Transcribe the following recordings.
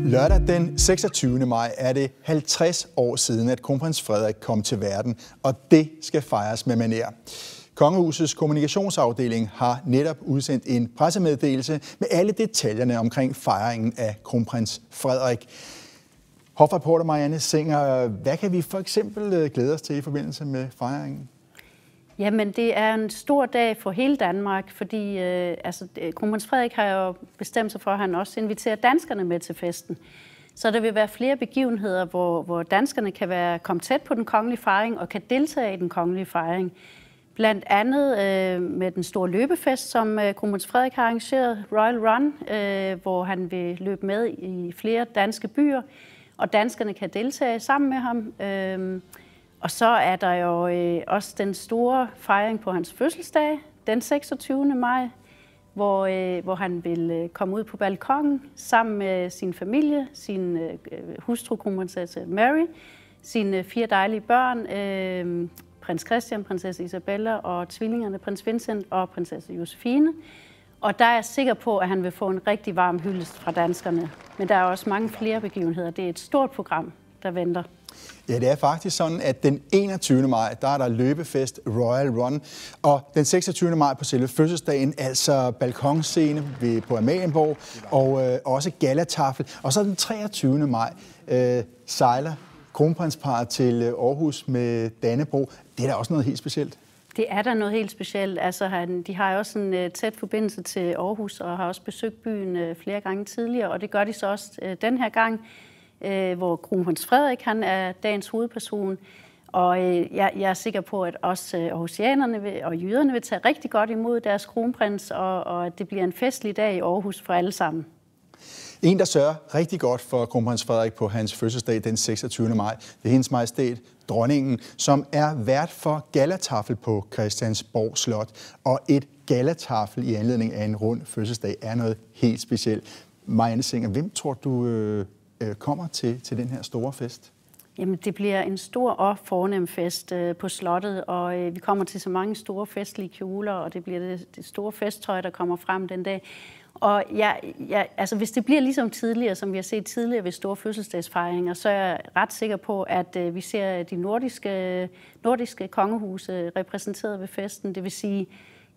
Lørdag den 26. maj er det 50 år siden, at kronprins Frederik kom til verden, og det skal fejres med manér. Kongehusets kommunikationsafdeling har netop udsendt en pressemeddelelse med alle detaljerne omkring fejringen af kronprins Frederik. Hofreporter Marianne Singer, hvad kan vi for eksempel glæde os til i forbindelse med fejringen? Jamen, det er en stor dag for hele Danmark, fordi kronprins Frederik har jo bestemt sig for, at han også inviterer danskerne med til festen. Så der vil være flere begivenheder, hvor danskerne kan komme tæt på den kongelige fejring og kan deltage i den kongelige fejring. Blandt andet med den store løbefest, som kronprins Frederik har arrangeret, Royal Run, hvor han vil løbe med i flere danske byer, og danskerne kan deltage sammen med ham. Og så er der jo også den store fejring på hans fødselsdag, den 26. maj, hvor han vil komme ud på balkonen sammen med sin familie, sin hustru, kronprinsesse Mary, sine 4 dejlige børn, prins Christian, prinsesse Isabella og tvillingerne prins Vincent og prinsesse Josefine. Og der er jeg sikker på, at han vil få en rigtig varm hyldest fra danskerne. Men der er også mange flere begivenheder. Det er et stort program, der venter. Ja, det er faktisk sådan, at den 21. maj, der er der løbefest Royal Run, og den 26. maj på selve fødselsdagen, altså balkonscene på Amalienborg, og også galataffel. Og så den 23. maj sejler kronprinsparret til Aarhus med Dannebrog. Det er da også noget helt specielt. Det er da noget helt specielt. Altså, de har jo også en tæt forbindelse til Aarhus, og har også besøgt byen flere gange tidligere, og det gør de så også den her gang, hvor kronprins Frederik han er dagens hovedperson. Og jeg er sikker på, at også aarhusianerne og jyderne vil tage rigtig godt imod deres kronprins, og at det bliver en festlig dag i Aarhus for alle sammen. En, der sørger rigtig godt for kronprins Frederik på hans fødselsdag den 26. maj, det er hendes majestæt, dronningen, som er vært for galataffel på Christiansborg Slot. Og et galataffel i anledning af en rund fødselsdag er noget helt specielt. Marianne Singer, hvem tror du kommer til den her store fest? Jamen, det bliver en stor og fornem fest på slottet, og vi kommer til så mange store festlige kjoler, og det bliver det store festtøj, der kommer frem den dag. Og altså, hvis det bliver ligesom tidligere, som vi har set tidligere ved store fødselsdagsfejringer, så er jeg ret sikker på, at vi ser de nordiske kongehuse repræsenteret ved festen. Det vil sige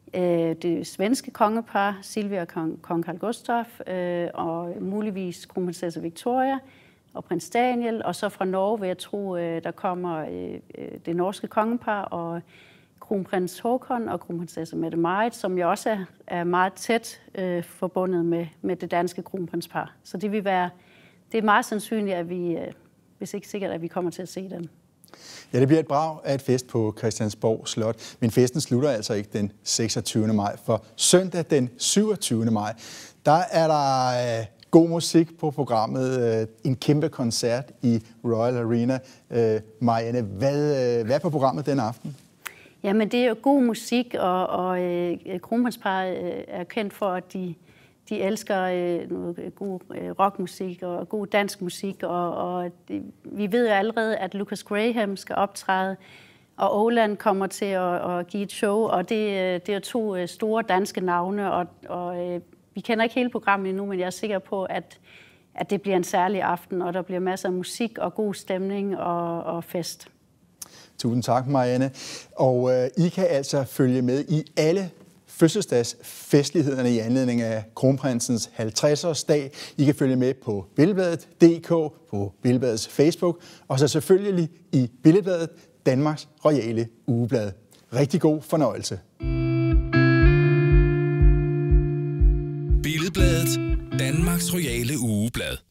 det svenske kongepar, Silvia og kong Carl Gustaf, og muligvis kronprinsesse Victoria og prins Daniel. Og så fra Norge vil jeg tro, der kommer det norske kongepar og kronprins Håkon og kronprinsesse Mette-Marit, som jo også er meget tæt forbundet med det danske kronprinspar. Så det er meget sandsynligt, at hvis ikke sikkert, at vi kommer til at se dem. Ja, det bliver et brag af et fest på Christiansborg Slot, men festen slutter altså ikke den 26. maj, for søndag den 27. maj, der er der god musik på programmet, en kæmpe koncert i Royal Arena. Marianne, hvad er på programmet den aften? Jamen, det er jo god musik, og kronprinsparret er kendt for, at de elsker noget god rockmusik og god dansk musik, og vi ved jo allerede, at Lucas Graham skal optræde, og Åland kommer til at give et show, og det er 2 store danske navne, og vi kender ikke hele programmet endnu, men jeg er sikker på, at det bliver en særlig aften, og der bliver masser af musik og god stemning og fest. Tusind tak, Marianne. Og I kan altså følge med i alle fødselsdagsfestlighederne i anledning af kronprinsens 50-årsdag. I kan følge med på Billedbladet.dk, på Billedbladets Facebook, og så selvfølgelig i Billedbladet, Danmarks royale ugeblad. Rigtig god fornøjelse. Billedbladet, Danmarks royale ugeblad.